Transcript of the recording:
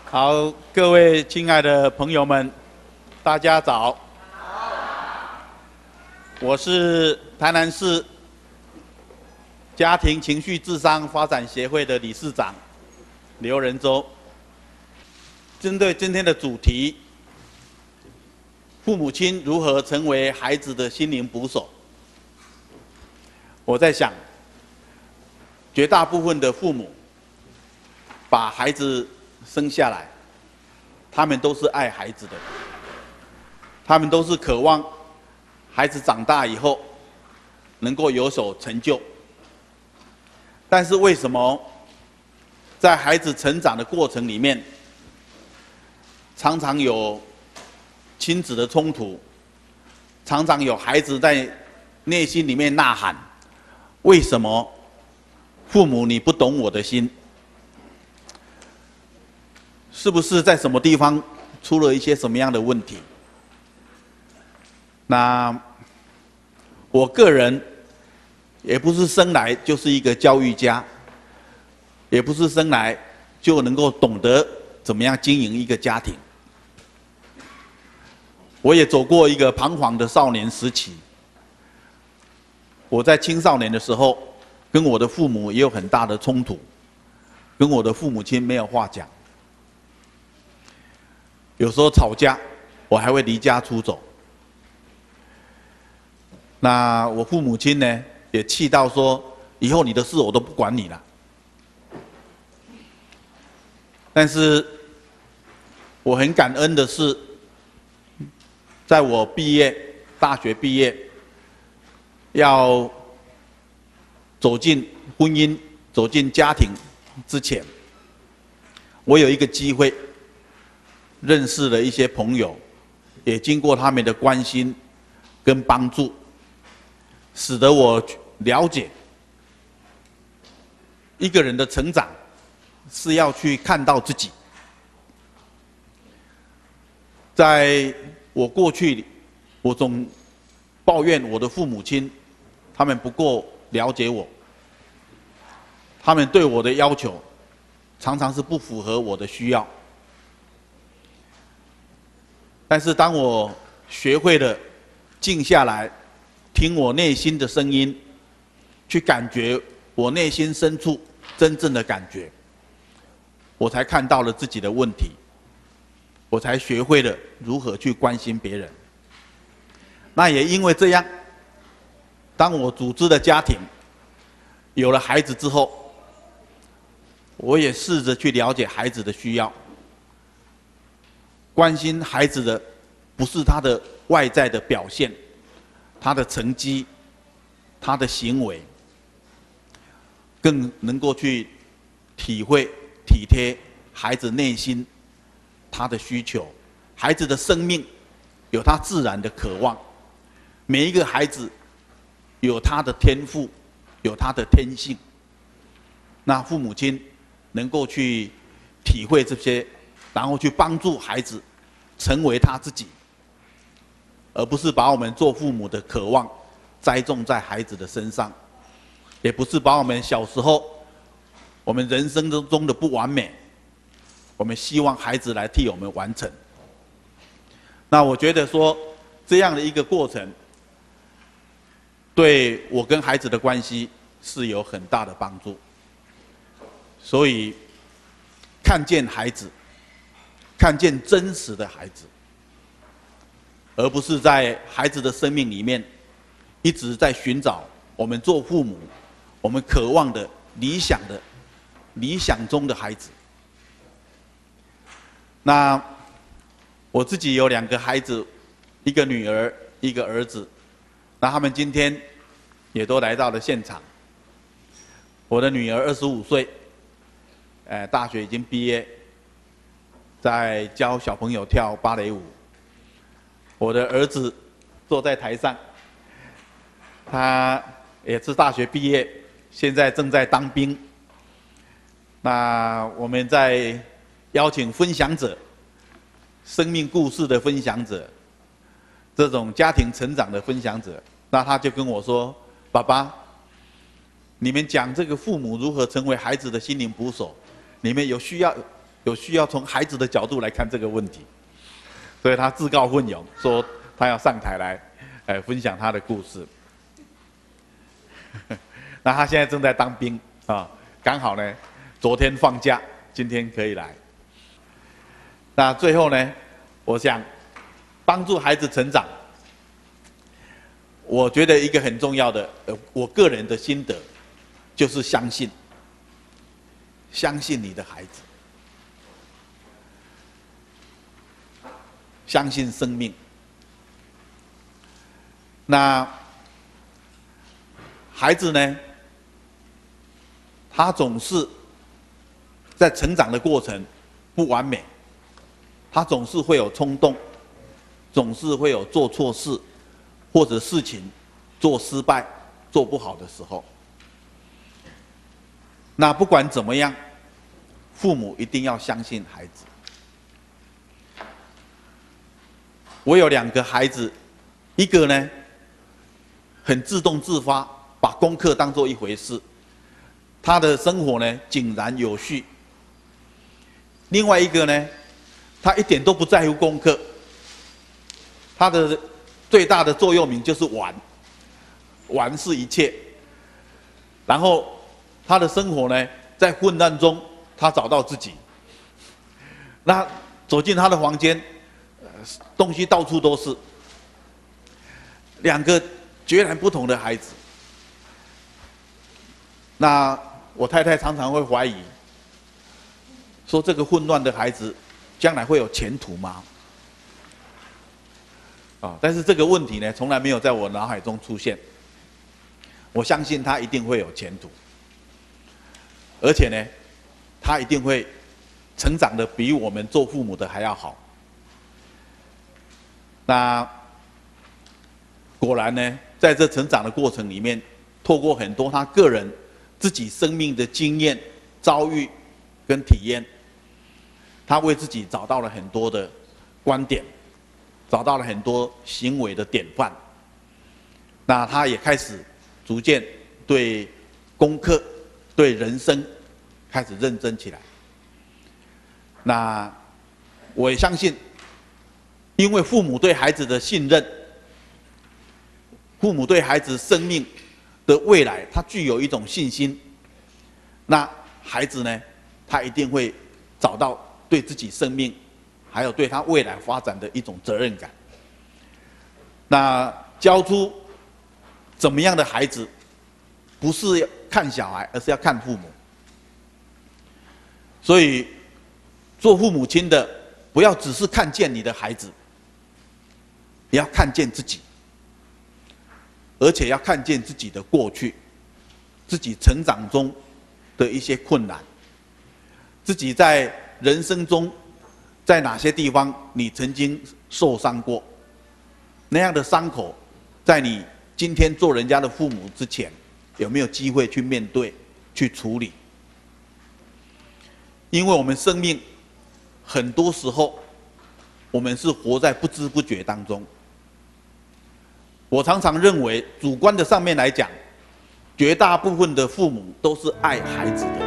好，各位亲爱的朋友们，大家早。我是台南市家庭情绪智商发展协会的理事长刘仁洲。针对今天的主题，父母亲如何成为孩子的心灵捕手？我在想，绝大部分的父母把孩子生下来，他们都是爱孩子的，他们都是渴望孩子长大以后能够有所成就。但是为什么在孩子成长的过程里面，常常有亲子的冲突，常常有孩子在内心里面呐喊：为什么父母你不懂我的心？是不是在什么地方出了一些什么样的问题？那我个人也不是生来就是一个教育家，也不是生来就能够懂得怎么样经营一个家庭。我也走过一个彷徨的少年时期。我在青少年的时候，跟我的父母也有很大的冲突，跟我的父母亲没有话讲。有时候吵架，我还会离家出走。那我父母亲呢，也气到说：以后你的事我都不管你了。但是我很感恩的是，在我大学毕业，要走进婚姻、走进家庭之前，我有一个机会，认识了一些朋友，也经过他们的关心跟帮助，使得我了解一个人的成长是要去看到自己。在我过去，我总抱怨我的父母亲，他们不够了解我，他们对我的要求常常是不符合我的需要。但是当我学会了静下来，听我内心的声音，去感觉我内心深处真正的感觉，我才看到了自己的问题，我才学会了如何去关心别人。那也因为这样，当我组织的家庭有了孩子之后，我也试着去了解孩子的需要。关心孩子的不是他的外在的表现，他的成绩，他的行为，更能够去体会、体贴孩子内心他的需求。孩子的生命有他自然的渴望，每一个孩子有他的天赋，有他的天性。那父母亲能够去体会这些，然后去帮助孩子成为他自己，而不是把我们做父母的渴望栽种在孩子的身上，也不是把我们小时候我们人生中的不完美，我们希望孩子来替我们完成。那我觉得说这样的一个过程，对我跟孩子的关系是有很大的帮助。所以看见孩子，看见真实的孩子，而不是在孩子的生命里面一直在寻找我们做父母我们渴望的理想中的孩子。那我自己有2个孩子，一个女儿，一个儿子。那他们今天也都来到了现场。我的女儿25岁，大学已经毕业，在教小朋友跳芭蕾舞。我的儿子坐在台上，他也是大学毕业，现在正在当兵。那我们在邀请分享者，生命故事的分享者，这种家庭成长的分享者，那他就跟我说：爸爸，你们讲这个父母如何成为孩子的心灵捕手，你们有需要有需要从孩子的角度来看这个问题，所以他自告奋勇说他要上台来，分享他的故事。那他现在正在当兵啊，刚好呢，昨天放假，今天可以来。那最后呢，我想帮助孩子成长，我觉得一个很重要的，我个人的心得，就是相信你的孩子，相信生命。那孩子呢，他总是在成长的过程不完美，他总是会有冲动，总是会有做错事，或者事情做失败、做不好的时候。那不管怎么样，父母一定要相信孩子。我有2个孩子，一个呢很自动自发，把功课当作一回事，他的生活呢井然有序。另外一个呢，他一点都不在乎功课，他的最大的座右铭就是玩，玩是一切。然后他的生活呢，在混乱中，他找到自己。那走进他的房间，东西到处都是。2个截然不同的孩子。那我太太常常会怀疑，说这个混乱的孩子，将来会有前途吗？但是这个问题呢，从来没有在我脑海中出现。我相信他一定会有前途，而且呢，他一定会成长的比我们做父母的还要好。那果然呢，在这成长的过程里面，透过很多他个人自己生命的经验、遭遇跟体验，他为自己找到了很多的观点，找到了很多行为的典范。那他也开始逐渐对功课、对人生开始认真起来。那我也相信，因为父母对孩子的信任，父母对孩子生命的未来，他具有一种信心。那孩子呢，他一定会找到对自己生命，还有对他未来发展的一种责任感。那教出怎么样的孩子，不是要看小孩，而是要看父母。所以，做父母亲的，不要只是看见你的孩子，也要看见自己，而且要看见自己的过去，自己成长中的一些困难，自己在人生中，在哪些地方你曾经受伤过，那样的伤口，在你今天做人家的父母之前，有没有机会去面对、去处理？因为我们生命很多时候，我们是活在不知不觉当中。我常常认为，主观的上面来讲，绝大部分的父母都是爱孩子的。